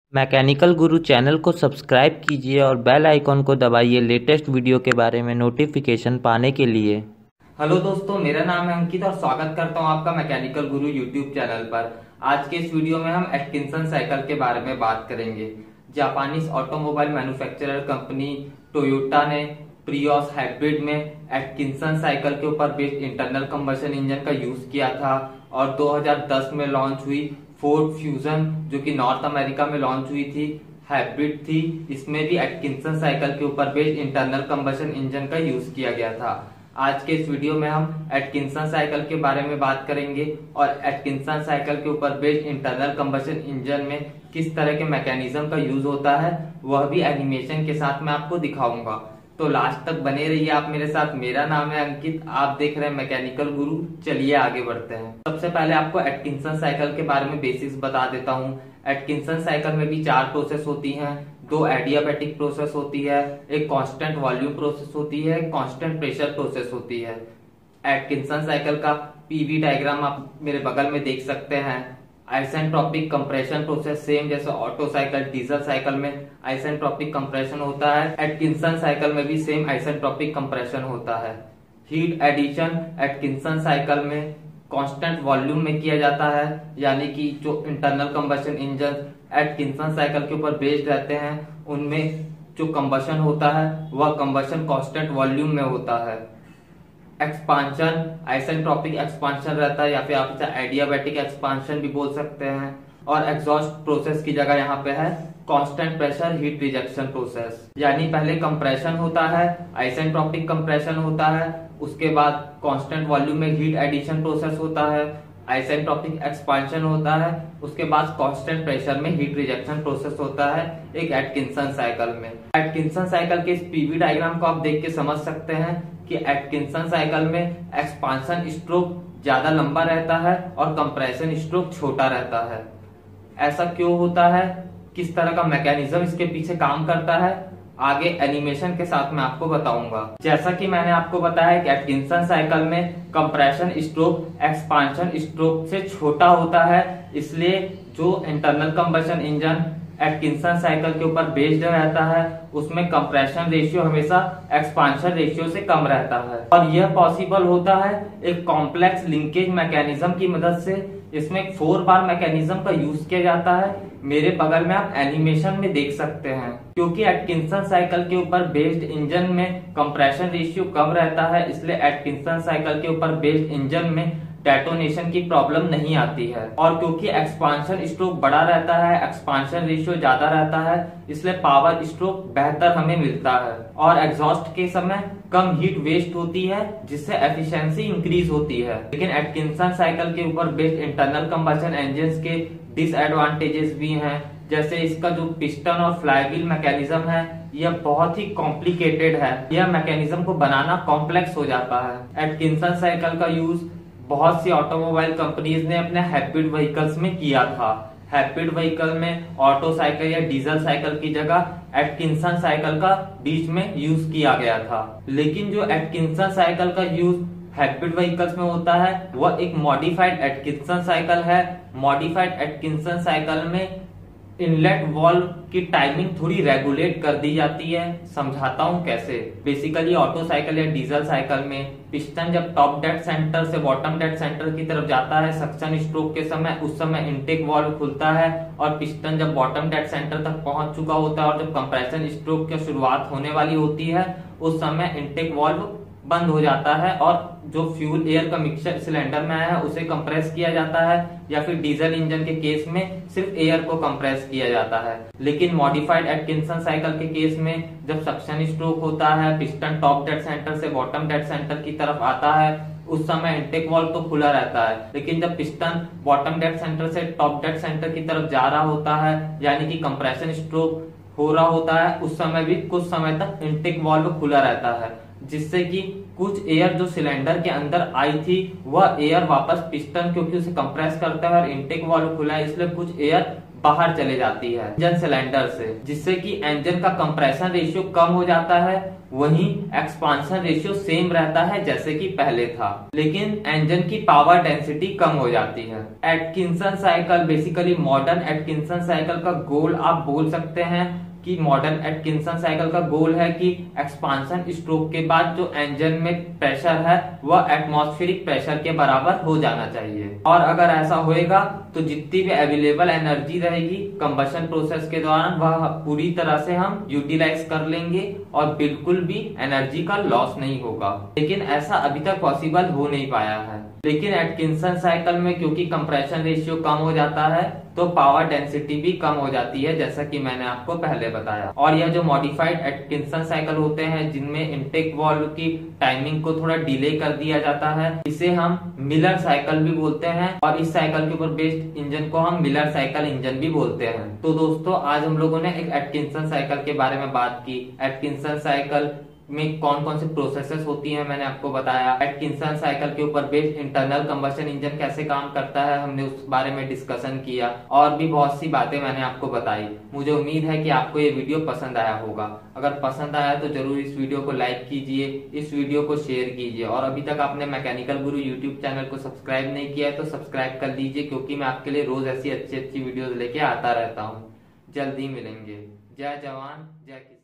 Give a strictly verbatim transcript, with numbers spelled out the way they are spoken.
Mechanical गुरु channel को subscribe कीजिए और बेल आइकॉन को दबाइए लेटेस्ट वीडियो के बारे में नोटिफिकेशन पाने के लिए। हेलो दोस्तों, मेरा नाम है अंकित और स्वागत करता हूं आपका मैकेनिकल गुरु यूट्यूब चैनल पर। आज के इस वीडियो में हम एटकिंसन साइकिल के बारे में बात करेंगे। Japanese automobile manufacturer company Toyota ने प्रियोस हाइब्रिड में एटकिंसन साइकिल के ऊपर बेस्ड इंटरनल कंबशन इंजन का यूज किया था और दो हज़ार दस में लॉन्च हुई फोर्ड फ्यूजन, जो कि नॉर्थ अमेरिका में लॉन्च हुई थी, हाइब्रिड थी। इसमें भी एटकिंसन साइकिल के ऊपर बेस्ड इंटरनल कंबशन इंजन का यूज किया गया था। आज के इस वीडियो में हम एटकिंसन साइकिल के बारे में बात करेंगे और एटकिंसन साइकिल के ऊपर बेस्ड इंटरनल कंबशन इंजन में किस तरह के मैकेनिज्म का यूज होता है वह भी एनिमेशन के साथ मैं आपको दिखाऊंगा। तो लास्ट तक बने रहिए आप मेरे साथ। मेरा नाम है अंकित, आप देख रहे हैं मैकेनिकल गुरु। चलिए आगे बढ़ते हैं। सबसे पहले आपको एटकिंसन साइकिल के बारे में बेसिक्स बता देता हूँ। एटकिंसन साइकिल में भी चार प्रोसेस होती हैं। दो एडियाबैटिक प्रोसेस होती है, एक कांस्टेंट वॉल्यूम प्रोसेस होती है, एक कांस्टेंट प्रेशर प्रोसेस होती है। एटकिंसन साइकिल का पीवी डायग्राम आप मेरे बगल में देख सकते हैं। आइसेंट्रोपिक कंप्रेशन प्रोसेस सेम जैसे ऑटो साइकिल डीजल साइकिल में आइसेंट्रोपिक कंप्रेशन होता है, एटकिंसन साइकिल में भी सेम आइसेंट्रोपिक कंप्रेशन होता है। हीट एडिशन एटकिंसन साइकिल में कांस्टेंट वॉल्यूम में किया जाता है, यानी कि जो internal combustion engine Atkinson cycle के ऊपर बेस्ड रहते हैं उनमें जो कंबशन होता है वह कंबशन कांस्टेंट वॉल्यूम में होता है। एक्सपांशन आइसेंट्रोपिक एक्सपांशन रहता है, या फिर आप इसे एडियाबैटिक एक्सपांशन भी बोल सकते हैं। और एग्जॉस्ट प्रोसेस की जगह यहाँ पे है constant pressure heat rejection process, यानी पहले कंप्रेशन होता है, आइसेंट्रोपिक कंप्रेशन होता है, उसके बाद कांस्टेंट वॉल्यूम में हीट एडिशन प्रोसेस होता है, आइसेंट्रोपिक एक्सपांशन होता है, उसके बाद कांस्टेंट प्रेशर में हीट रिजेक्शन प्रोसेस होता है एक एटकिंसन साइकिल में। एटकिंसन साइकिल के इस पीवी डायग्राम को आप देख के समझ सकते हैं कि एटकिंसन साइकिल में एक्सपांशन स्ट्रोक ज्यादा लंबा रहता है और कंप्रेशन स्ट्रोक छोटा रहता है। ऐसा क्यों होता है, किस तरह का मैकेनिज्म इसके पीछे काम करता है, आगे एनिमेशन के साथ मैं आपको बताऊंगा। जैसा कि मैंने आपको बताया कि एटकिंसन साइकिल में कंप्रेशन स्ट्रोक एक्सपांशन स्ट्रोक से छोटा होता है, इसलिए जो internal combustion engine Atkinson cycle के ऊपर बेस्ड रहता है उसमें कंप्रेशन रेशियो हमेशा एक्सपांशन रेशियो से कम रहता है। और यह पॉसिबल होता है एक कॉम्प्लेक्स लिंकेज मैकेनिज्म की मदद से। इसमें एक फोर बार मैकेनिज्म का यूज किया जाता है, मेरे बगल में आप एनिमेशन में देख सकते हैं। क्योंकि एटकिंसन साइकिल के ऊपर बेस्ड इंजन में कंप्रेशन रेशियो कम रहता है, इसलिए एटकिंसन साइकिल के ऊपर बेस्ड इंजन में डेटोनेशन की प्रॉब्लम नहीं आती है। और क्योंकि एक्सपांशन स्ट्रोक बड़ा रहता है, एक्सपांशन रेशियो ज्यादा रहता है, इसलिए पावर स्ट्रोक बेहतर हमें मिलता है। और एग्जॉस्ट के समय कम हीट वेस्ट होती है, जिससे एफिशिएंसी इंक्रीज होती है। लेकिन एटकिंसन साइकिल के ऊपर बेस्ड इंटरनल कंबशन इंजन्स के डिसएडवांटेजेस भी हैं, जैसे इसका जो पिस्टन और फ्लाईव्हील मैकेनिज्म है यह बहुत ही कॉम्प्लिकेटेड है। यह मैकेनिज्म को बनाना कॉम्प्लेक्स हो जाता है। एटकिंसन साइकिल का यूज बहुत सी ऑटोमोबाइल कंपनीज ने अपने हाइब्रिड व्हीकल्स में किया था। हाइब्रिड व्हीकल में ऑटो साइकिल या डीजल साइकिल की जगह एटकिंसन साइकिल का बीच में यूज किया गया था। लेकिन जो एटकिंसन साइकिल का यूज हाइब्रिड व्हीकल्स में होता है वह एक मॉडिफाइड एटकिंसन साइकिल है। मॉडिफाइड एटकिंसन साइकिल में इनलेट वाल्व की टाइमिंग थोड़ी रेगुलेट कर दी जाती है। समझाता हूँ कैसे। बेसिकली ऑटो साइकिल या डीजल साइकिल में पिस्टन जब टॉप डेड सेंटर से बॉटम डेड सेंटर की तरफ जाता है सक्शन स्ट्रोक के समय, उस समय इनटेक वाल्व खुलता है और पिस्टन जब बॉटम डेड सेंटर तक पहुंच चुका होता है और जब कंप्रेशन स्ट्रोक की शुरुआत होने वाली होती है उस समय इनटेक वाल्व बंद हो जाता है और जो फ्यूल एयर का मिक्सचर सिलेंडर में आया है उसे कंप्रेस किया जाता है, या फिर डीजल इंजन के केस में सिर्फ एयर को कंप्रेस किया जाता है। लेकिन मॉडिफाइड एटकिंसन साइकिल के केस में जब सक्शन स्ट्रोक होता है, पिस्टन टॉप डेड सेंटर से बॉटम डेड सेंटर की तरफ आता है, उस समय इनटेक वाल्व तो खुला रहता है, लेकिन जब पिस्टन बॉटम डेड सेंटर से टॉप डेड सेंटर की तरफ जा रहा होता है, यानी कि कंप्रेशन स्ट्रोक हो रहा होता है, उस समय भी कुछ समय तक इनटेक वाल्व खुला रहता है, जिससे कि कुछ एयर जो सिलेंडर के अंदर आई थी वह एयर वापस पिस्टन, क्योंकि उसे कंप्रेस करता है और इनटेक वाल्व खुला है इसलिए कुछ एयर बाहर चले जाती है इंजन सिलेंडर से, जिससे कि इंजन का कंप्रेशन रेशियो कम हो जाता है, वहीं एक्सपांशन रेशियो सेम रहता है जैसे कि पहले था, लेकिन इंजन की पावर डेंसिटी कम हो जाती है। Atkinson cycle basically modern Atkinson cycle का गोल आप बोल सकते हैं कि मॉडर्न एटकिंसन साइकिल का गोल है कि एक्सपांशन स्ट्रोक के बाद जो इंजन में प्रेशर है वह एटमॉस्फेरिक प्रेशर के बराबर हो जाना चाहिए, और अगर ऐसा होएगा तो जितनी भी अवेलेबल एनर्जी रहेगी कंबशन प्रोसेस के दौरान वह पूरी तरह से हम यूटिलाइज कर लेंगे और बिल्कुल भी एनर्जी का लॉस नहीं होगा। लेकिन ऐसा अभी तक पॉसिबल हो नहीं पाया है। लेकिन एटकिंसन साइकिल में क्योंकि कंप्रेशन रेशियो कम हो जाता है तो पावर डेंसिटी भी कम हो जाती है, जैसा कि मैंने आपको पहले बताया। और यह जो मॉडिफाइड एटकिंसन साइकिल होते हैं जिनमें इनटेक वाल्व की टाइमिंग को थोड़ा डिले कर दिया जाता है, इसे हम मिलर साइकिल भी बोलते हैं, और इस साइकिल के ऊपर बेस्ड इंजन को हम मिलर साइकिल इंजन भी बोलते हैं। तो दोस्तों आज हम लोगों ने एक एटकिंसन साइकिल के बारे में बात की। एटकिंसन साइकिल में कौन कौन से प्रोसेसेस होती हैं मैंने आपको बताया। एटकिंसन साइकिल के ऊपर बेस्ड इंटरनल कंबशन इंजन कैसे काम करता है हमने उस बारे में डिस्कशन किया, और भी बहुत सी बातें मैंने आपको बताई। मुझे उम्मीद है कि आपको ये वीडियो पसंद आया होगा। अगर पसंद आया तो जरूर इस वीडियो को लाइक कीजिए, इस वीडियो को शेयर कीजिए, और अभी तक आपने मैकेनिकल गुरु यूट्यूब चैनल को सब्सक्राइब नहीं किया है तो सब्सक्राइब कर लीजिए, क्योंकि मैं आपके लिए रोज ऐसी अच्छी अच्छी वीडियोज लेके आता रहता हूँ। जल्दी मिलेंगे। जय जवान जय किसान।